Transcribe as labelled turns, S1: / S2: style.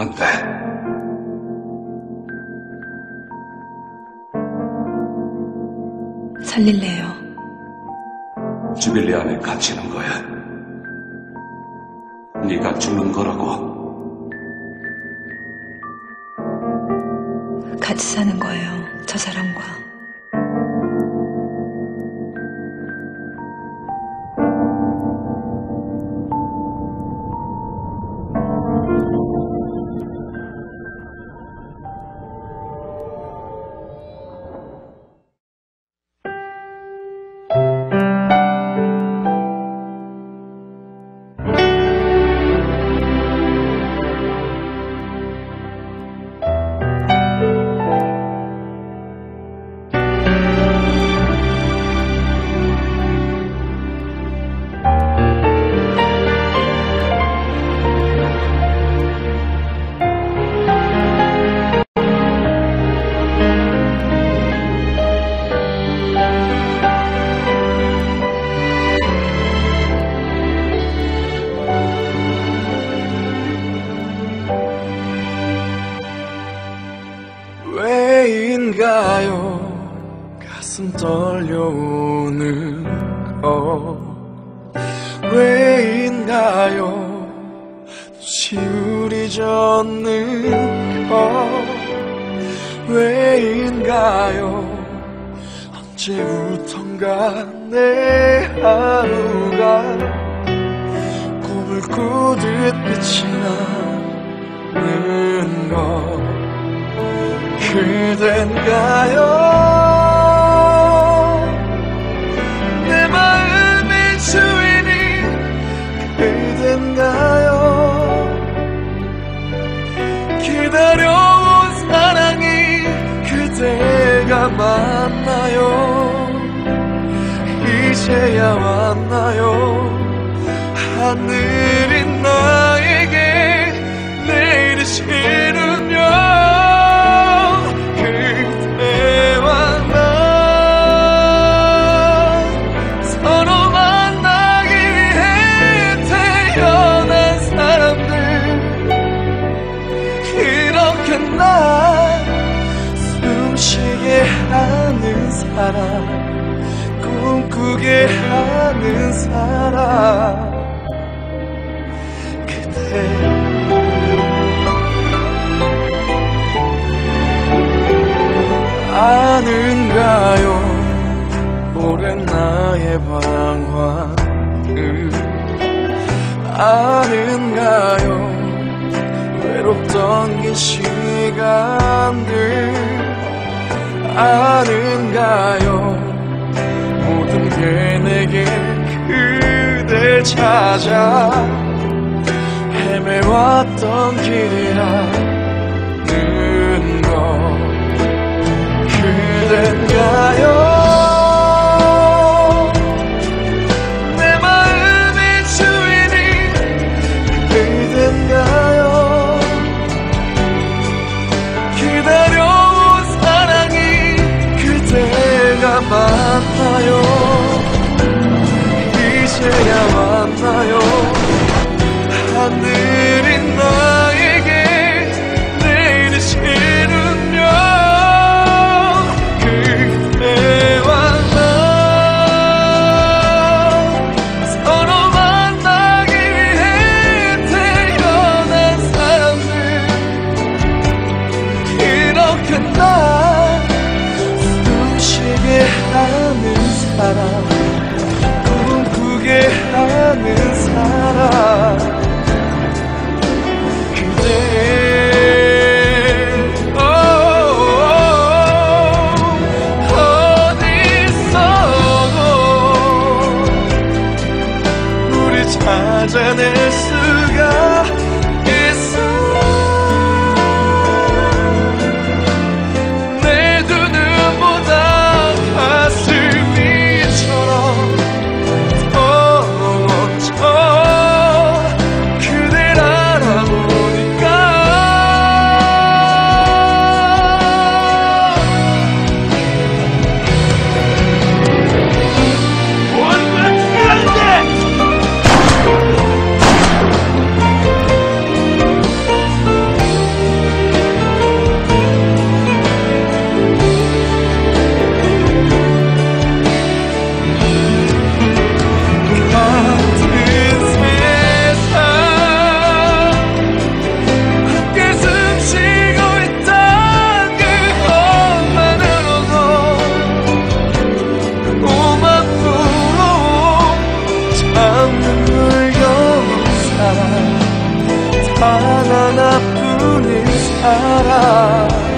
S1: 안 돼.
S2: 살릴래요.
S1: 주빌리 안에 갇히는 거야. 네가 죽는 거라고.
S2: 같이 사는 거예요, 저 사람과.
S3: 왜인가요 가슴 떨려오는 거 왜인가요 시울이 젖는 거 왜인가요 언제부턴가 내 하루가 꿈을 꾸듯 빛이 나는 거 그댄가요 내 마음의 주인이 그댄가요 기다려온 사랑이 그대가 맞나요 이제야 왔나요 하늘이 나에게 내일의 시는요 숨쉬게 하는 사람 꿈꾸게 하는 사람 그대 아는가요 오랜 나의 방황을 아는가요 외롭던 긴 시간들 아는가요 모든 게 내게 그댈 찾아 헤매왔던 길이라는 거 그댄가요 내 마음의 주인이 그댄가요 기다려온 사랑이 그대가 맞나요 이제야 왔나요 하늘이 나에게 주님 사랑